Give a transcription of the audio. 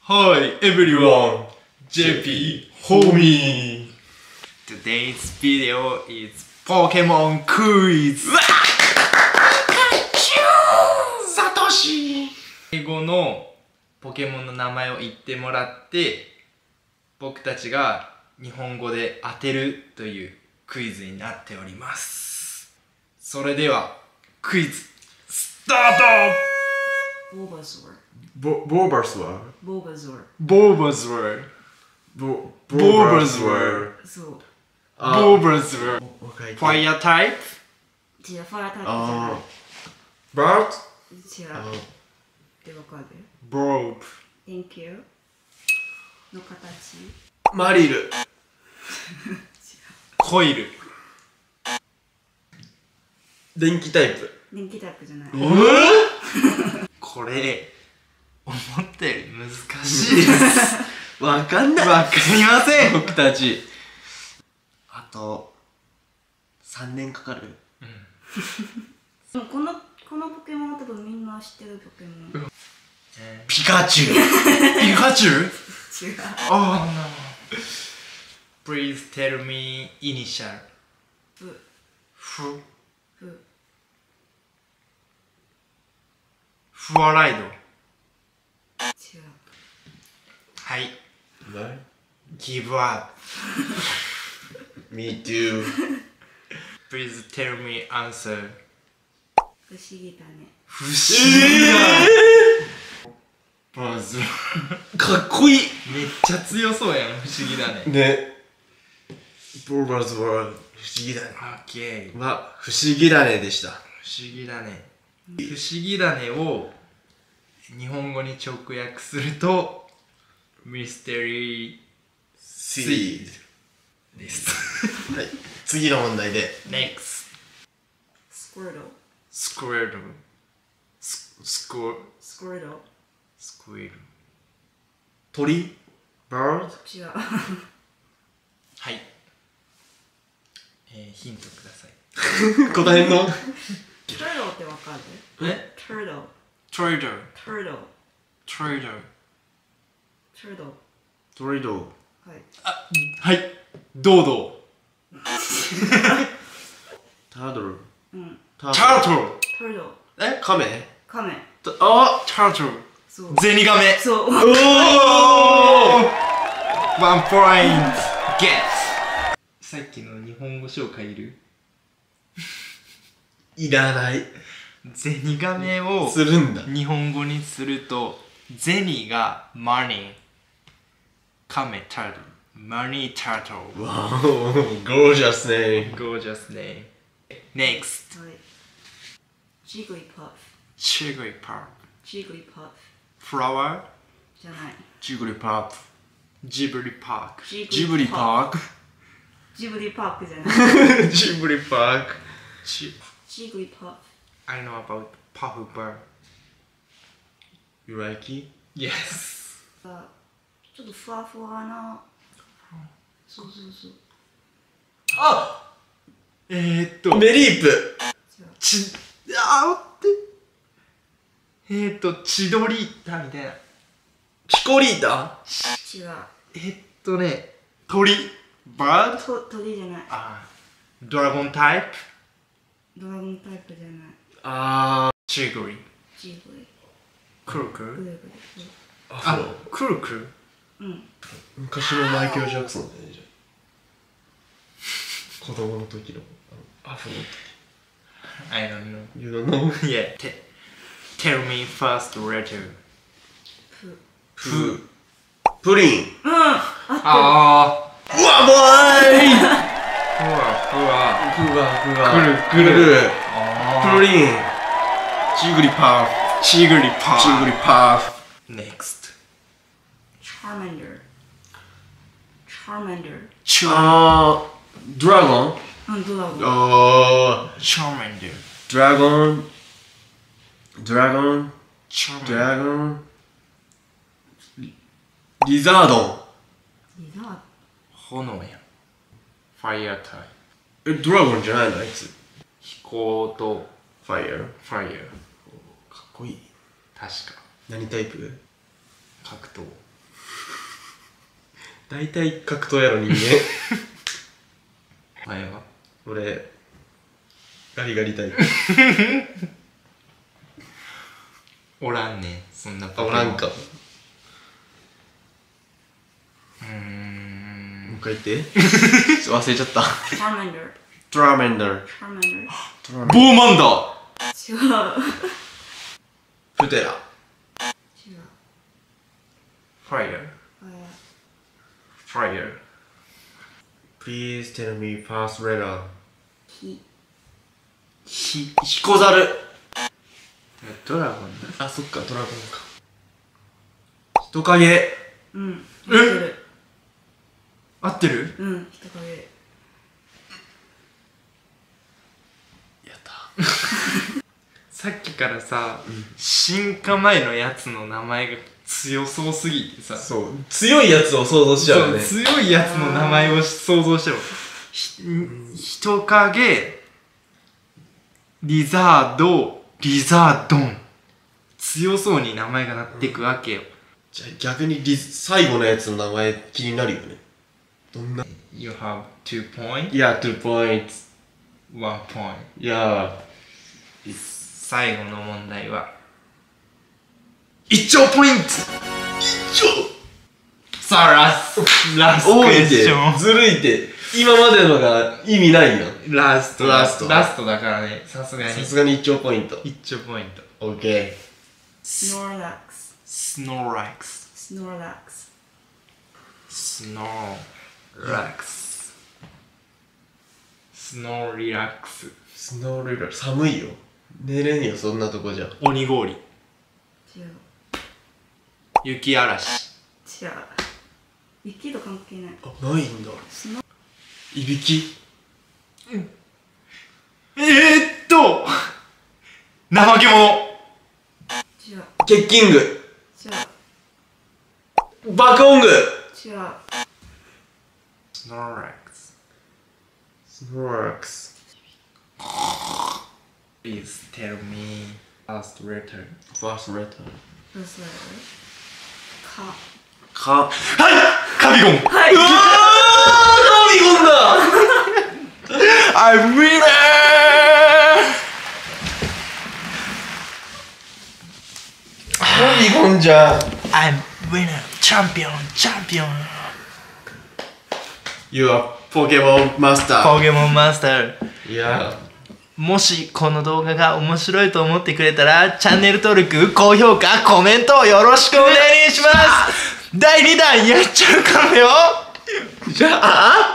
Hi everyone, JP homie. Today's video is Pokemon quiz. サトシ。英語のポケモンの名前を言ってもらって、僕たちが日本語で当てるというクイズになっております。それではクイズスタート。 ボーバズワー。 ボーバスワーボーバズワー。 ボーバズワー。 ボーバズワー。 そう。 ボーバズワー。 フファイヤータイプ。 違う、ファイアタイプじゃない。 バート違う。で、わかる？ ボーブ。 Thank you の形。 マリルコイル。 電気タイプ電気タイプじゃない。 これ思ったより難しいです。 わかんないわかりません。 僕たちあと3年かかる。 でもこのポケモンは多分みんな知ってるポケモン。 ピカチュウピカチュウ。 違う。 Oh no. Please tell me initial. ふ。 フ。 ふ。 フワライド。 違う。 はい。 ない Give up. Me too Please tell me answer. 不思議だね。 不思議だ。バズ。 かっこいいめっちゃ強そうやん。不思議だね。 ね。ボーバスワー不思議だね。 オッケー。 は不思議だねでした。 不思議だね。不思議だねを日本語に直訳するとミステリーシーです。 ド。はい。次の問題で。 NEXT スクワルド。 スクエルスクスクワルド。 スクエル。 鳥バード違う。 はい。ヒントください。 答えんのトゥードってわかる？ え？ トゥード。 トレーダー。 トゥード。 トレーダー。 トゥード。 トリドはい。 はい。ドードタートルうん。 ター。タートル。 トゥード。 え？ カメカメ。 あタートル。 そう。 ゼニガメ。 そう。 おー。ワンポイント。ゲット。さっきの日本語紹介いる？ いらないゼニガメをするんだ。 日本語にするとゼニがマニー、カメタルトル、マニータートル。 わお、ゴージャスね。 ゴージャスね。NEXT はい。ジグリパフ。 チグリパーク。 ジグリパフ。 フラワーじゃない。 ジブリパーク。ジブリパーク。 ジジブリパーク。 ジブリパークじゃない。 ジブリパーク。 ジグリパフ。 I know about puff bird. You like it? Yes. ちょっとふわふわな。そうそうそう。 あメリープ。 待って。チドリータみたいな。 キコリータ違う。 鳥。バード。 鳥じゃない。 ドラゴンタイプ。 ドラゴンタイプじゃない。 チグリ。 ジグリ。 クルクル。 グレグレ。 あ、 クルクル。 うん。 昔のマイケル・ジャクソンだね、じゃあ。子供の時のアフロの時。 I don't know. You don't know? Yeah. Tell me first letter. プリン。 うん。あああ。 うわ、ボーイふわふわ。 ふわふわ。 くるくる。 プリン。 チグリパー。チグリパー。 チグリパー。 NEXT。 チャーマンダー。チャーマンダー。 ドラゴン。 うん、ドラゴン。 チャーマンダー。 ドラゴン。ドラゴン。 チャーマンドダー。 ラゴン。リザードン。 リザー炎やん。ファイヤータイプ。 ドラゴンじゃないのあいつ。 飛行とファイヤー。 ファイヤー。 かっこいい。 確か。 何タイプ？ 格闘。 大体格闘やろ人間。 お前は俺ガリガリタイプ。 おらんねんそんなポあ、 ケモン。 おらんか。もう一回言って。忘れちゃった。 チャーマンダー。 トラメンダー。 チャーマンダー。 ボーマンダー。 違う。 プテラ。 違う。 ファイヤー。ファイヤー。 Please tell me first letter。 ひ。 ヒコザル。 ドラゴンだ。 あ、そっか、ドラゴンか。人影。 うん。合ってる。 合ってる？ うん、人影。 やった。 さっきからさ、進化前のやつの名前が強そうすぎてさ、 そう、強いやつを想像しちゃうよね。 そう強いやつの名前を想像しても、人影、リザード、リザードン、強そうに名前がなっていくわけよ。 じゃあ逆に最後のやつの名前気になるよね。どんな？ You have 2 points? Yeah, 2 points. 1 point. Yeah. 最後の問題は1兆ポイント。さあラストクエスチョン。 ずるいて。今までのが意味ないよ。 ラストラストだからね、さすがにさすがに1兆ポイント。 1兆ポイント。 OK。 スノーラックス。 スノーラックス。 スノーラックス。 スノーラックス。スノーリラックス。 スノーリラ寒いよ。寝れんよそんなとこじゃ。 鬼氷。 違う。 雪嵐。 違う。雪と関係ない。 あ、ないんだ。いびき。 怠け者。 違う。 ケッキング。 違う。 爆音具。 違う。 スノーラックス。 スノーラックス。 Please tell me first letter. First letter。 どうする？か。 か。 はいカビゴン。 はい。 うわー神ゴンだ。 I'm winner! 神ゴンじゃん。 I'm winner! チャンピオン You are Pokemon Master。 ポケモンマスター。 いや。 もしこの動画が面白いと思ってくれたらチャンネル登録、高評価、コメントよろしくお願いします。第2弾やっちゃうかもよ。 じゃあ